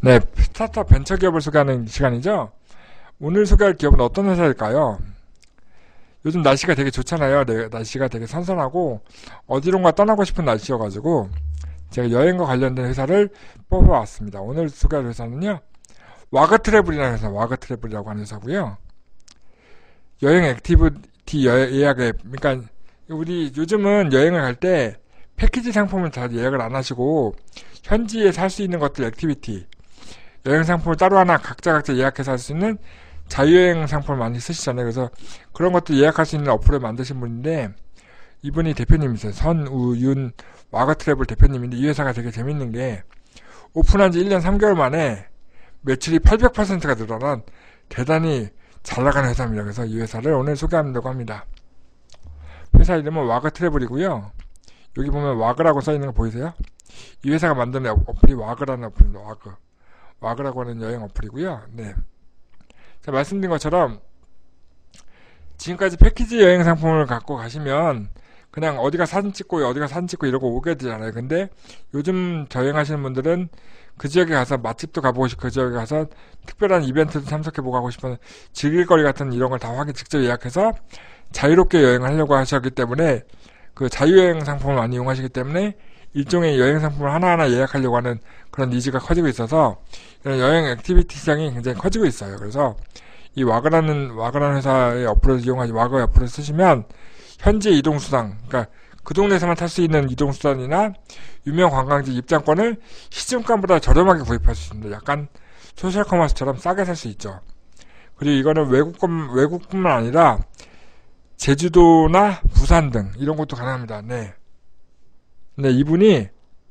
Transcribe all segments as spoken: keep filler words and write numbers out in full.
네, 스타트업 벤처 기업을 소개하는 시간이죠. 오늘 소개할 기업은 어떤 회사일까요? 요즘 날씨가 되게 좋잖아요. 네, 날씨가 되게 선선하고 어디론가 떠나고 싶은 날씨여가지고 제가 여행과 관련된 회사를 뽑아왔습니다. 오늘 소개할 회사는요, 와그트래블이라는 회사, 와그트래블이라고 하는 회사고요. 여행 액티비티 예약 앱, 그러니까 우리 요즘은 여행을 갈 때 패키지 상품을 다 예약을 안 하시고 현지에 살 수 있는 것들 액티비티, 여행 상품을 따로 하나 각자 각자 예약해서 할 수 있는 자유여행 상품을 많이 쓰시잖아요. 그래서 그런 것도 예약할 수 있는 어플을 만드신 분인데, 이분이 대표님이세요. 선우윤 와그트래블 대표님인데, 이 회사가 되게 재밌는 게 오픈한 지 일 년 삼 개월 만에 매출이 팔백 퍼센트가 늘어난 대단히 잘 나가는 회사입니다. 그래서 이 회사를 오늘 소개한다고 합니다. 회사 이름은 와그트래블이고요. 여기 보면 와그라고 써있는 거 보이세요? 이 회사가 만드는 어플이 와그라는 어플입니다. 와그. 와그라고 하는 여행 어플이고요. 네. 자, 말씀드린 것처럼 지금까지 패키지 여행 상품을 갖고 가시면 그냥 어디가 사진 찍고 어디가 사진 찍고 이러고 오게 되잖아요. 근데 요즘 여행하시는 분들은 그 지역에 가서 맛집도 가보고 싶고 그 지역에 가서 특별한 이벤트도 참석해보고 하고 싶은 즐길거리 같은 이런 걸 다 확인 직접 예약해서 자유롭게 여행을 하려고 하셨기 때문에 그 자유여행 상품을 많이 이용하시기 때문에 일종의 여행 상품을 하나하나 예약하려고 하는 그런 니즈가 커지고 있어서 이런 여행 액티비티 시장이 굉장히 커지고 있어요. 그래서 이 와그라는 와그라는 회사의 어플을 이용하시 와그 어플을 쓰시면 현지 이동수단, 그러니까 그 동네에서만 탈 수 있는 이동수단이나 유명 관광지 입장권을 시중가보다 저렴하게 구입할 수 있습니다. 약간 소셜 커머스처럼 싸게 살 수 있죠. 그리고 이거는 외국권, 외국뿐만 아니라 제주도나 부산 등 이런 것도 가능합니다. 네. 네, 이분이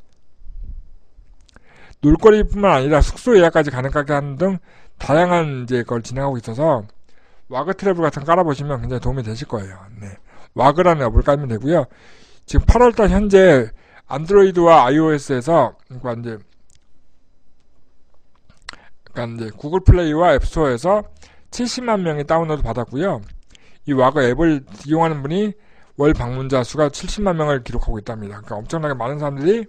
놀거리뿐만 아니라 숙소 예약까지 가능하게 하는 등 다양한 이제 걸 진행하고 있어서 와그트래블 같은 거 깔아보시면 굉장히 도움이 되실 거예요. 네. 와그라는 앱을 깔면 되고요. 지금 팔월달 현재 안드로이드와 아이오에스에서 그러니까 이제 그러니까 이제 구글 플레이와 앱스토어에서 칠십만 명이 다운로드 받았고요. 이 와그 앱을 이용하는 분이 월 방문자 수가 칠십만 명을 기록하고 있답니다. 그러니까 엄청나게 많은 사람들이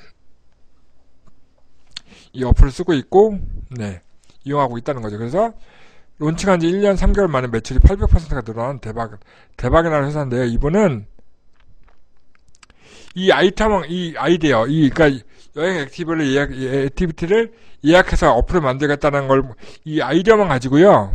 이 어플을 쓰고 있고, 네, 이용하고 있다는 거죠. 그래서 론칭한 지 일 년 삼 개월 만에 매출이 팔백 퍼센트가 늘어난 대박, 대박이 나는 회사인데요. 이분은 이 아이템, 이 아이디어, 이, 그러니까 여행 액티비티를 예약, 액티비티를 예약해서 어플을 만들겠다는 걸, 이 아이디어만 가지고요.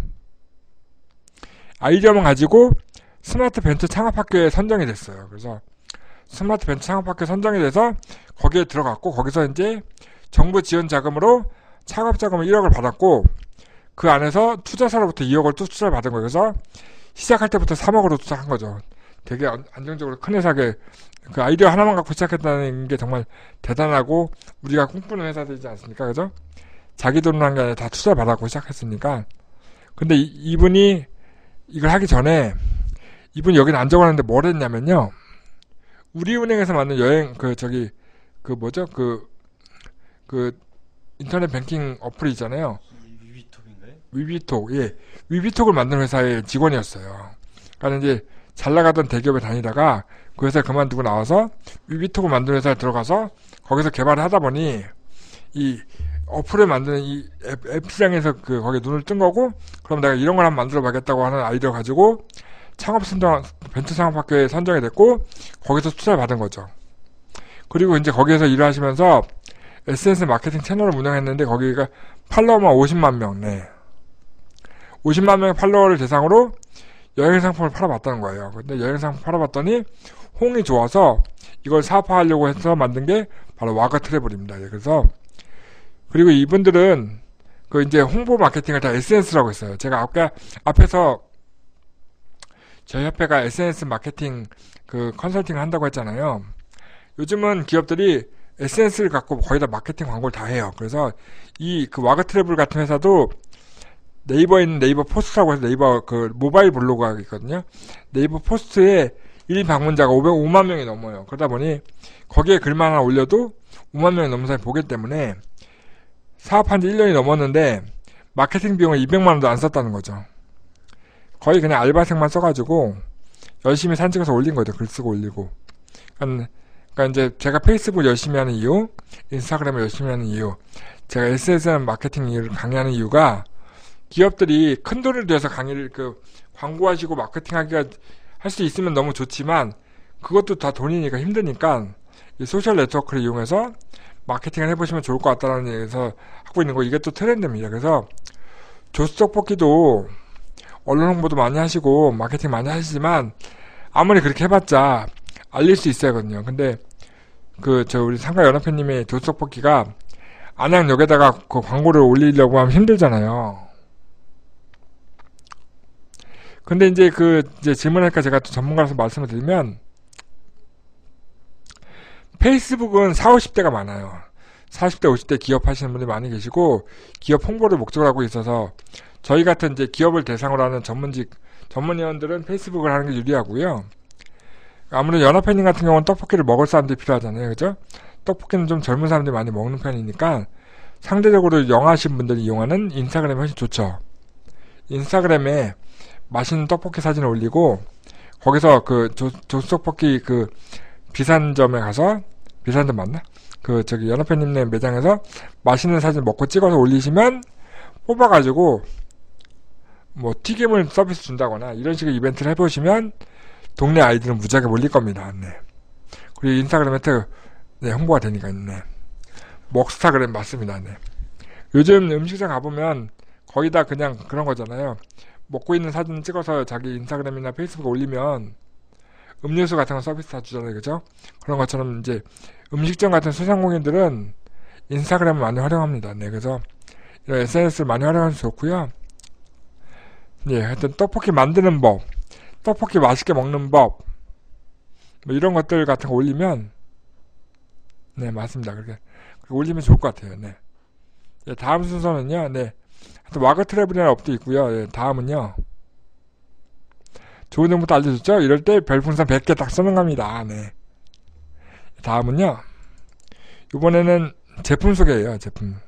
아이디어만 가지고 스마트 벤처 창업학교에 선정이 됐어요. 그래서 스마트 벤처 창업학교에 선정이 돼서 거기에 들어갔고, 거기서 이제 정부 지원 자금으로 창업 자금을 일억을 받았고, 그 안에서 투자사로부터 이억을 또 투자를 받은 거예요. 그래서 시작할 때부터 삼억으로 투자한 거죠. 되게 안정적으로 큰 회사에 그 아이디어 하나만 갖고 시작했다는 게 정말 대단하고 우리가 꿈꾸는 회사들이지 않습니까? 그죠? 자기 돈으로 한 게 아니라 다 투자를 받았고 시작했으니까. 근데 이, 이분이 이걸 하기 전에 이분이 여기는 안 적어놨는데 뭘 했냐면요. 우리은행에서 만든 여행 그 저기 그 뭐죠? 그 그 인터넷 뱅킹 어플이 있잖아요. 위비톡인가요? 위비톡, 예. 위비톡을 만든 회사의 직원이었어요. 그러니까 이제 잘 나가던 대기업에 다니다가 그 회사 그만두고 나와서 위비톡을 만든 회사에 들어가서 거기서 개발을 하다 보니 이 어플을 만드는 이 앱, 앱 시장에서 그 거기에 눈을 뜬 거고, 그럼 내가 이런 걸 한번 만들어 봐야겠다고 하는 아이디어 가지고 창업 선정, 벤처 창업학교에 선정이 됐고, 거기서 투자를 받은 거죠. 그리고 이제 거기에서 일을 하시면서 에스엔에스 마케팅 채널을 운영했는데 거기가 팔로워만 오십만 명, 네. 오십만 명의 팔로워를 대상으로 여행 상품을 팔아봤다는 거예요. 근데 여행 상품 팔아봤더니 호응이 좋아서 이걸 사업화하려고 해서 만든 게 바로 와그트래블입니다. 그래서 그리고 이분들은 그 이제 홍보 마케팅을 다 에스엔에스라고 했어요. 제가 아까 앞에서 저희 협회가 에스엔에스 마케팅 그 컨설팅을 한다고 했잖아요. 요즘은 기업들이 에스엔에스를 갖고 거의 다 마케팅 광고를 다 해요. 그래서 이 그 와그트래블 같은 회사도 네이버에 있는 네이버 포스트라고 해서 네이버 그 모바일 블로그가 있거든요. 네이버 포스트에 일 방문자가 오백오만 명이 넘어요. 그러다 보니 거기에 글만 하나 올려도 오만 명이 넘는 사람이 보기 때문에 사업한 지 일 년이 넘었는데 마케팅 비용을 이백만 원도 안 썼다는 거죠. 거의 그냥 알바생만 써가지고 열심히 사진 찍어서 올린 거죠. 글 쓰고 올리고. 그러니까 그러니까 이제 제가 페이스북을 열심히 하는 이유, 인스타그램을 열심히 하는 이유, 제가 에스엔에스 마케팅 이유를 강의하는 이유가 기업들이 큰 돈을 들여서 강의를 그 광고하시고 마케팅하기가 할 수 있으면 너무 좋지만 그것도 다 돈이니까 힘드니까 이 소셜 네트워크를 이용해서 마케팅을 해보시면 좋을 것 같다는 얘기에서 하고 있는 거 이게 또 트렌드입니다. 그래서 조수 떡볶이도 언론 홍보도 많이 하시고 마케팅 많이 하시지만 아무리 그렇게 해봤자 알릴 수 있어야거든요. 근데 그 저 우리 상가 연합회님의 조수 떡볶이가 안양역에다가 그 광고를 올리려고 하면 힘들잖아요. 근데 이제 그 이제 질문하니까 제가 또 전문가로서 말씀을 드리면 페이스북은 사십, 오십 대가 많아요. 사십 대, 오십 대 기업 하시는 분들이 많이 계시고 기업 홍보를 목적으로 하고 있어서 저희 같은 이제 기업을 대상으로 하는 전문직 전문위원들은 페이스북을 하는 게 유리하고요. 아무래도 연합회님 같은 경우는 떡볶이를 먹을 사람들이 필요하잖아요. 그죠? 떡볶이는 좀 젊은 사람들이 많이 먹는 편이니까 상대적으로 영하신 분들이 이용하는 인스타그램이 훨씬 좋죠. 인스타그램에 맛있는 떡볶이 사진을 올리고 거기서 그 조, 조수떡볶이 그 비산점에 가서 비산점 맞나? 그 저기 연합회님네 매장에서 맛있는 사진 먹고 찍어서 올리시면 뽑아가지고 뭐 튀김을 서비스 준다거나 이런 식의 이벤트를 해보시면 동네 아이들은 무지하게 몰릴 겁니다. 네. 그리고 인스타그램에 또 네, 홍보가 되니까 네. 먹스타그램 맞습니다. 네. 요즘 음식점 가보면 거의 다 그냥 그런 거잖아요. 먹고 있는 사진 찍어서 자기 인스타그램이나 페이스북에 올리면 음료수 같은 거 서비스 다 주잖아요. 그죠? 그런 것처럼 이제 음식점 같은 소상공인들은 인스타그램을 많이 활용합니다. 네. 그래서 이런 에스엔에스를 많이 활용하면 좋고요. 예, 하여튼 떡볶이 만드는 법, 떡볶이 맛있게 먹는 법, 뭐 이런 것들 같은 거 올리면 네, 맞습니다. 그렇게 올리면 좋을 것 같아요. 네. 예, 다음 순서는요. 네. 하여튼 와그 트래블이라는 업도 있고요. 예, 다음은요. 좋은 정보도 알려줬죠? 이럴 때 별풍선 백 개 딱 쓰는 겁니다. 네. 다음은요. 이번에는 제품 소개예요. 제품.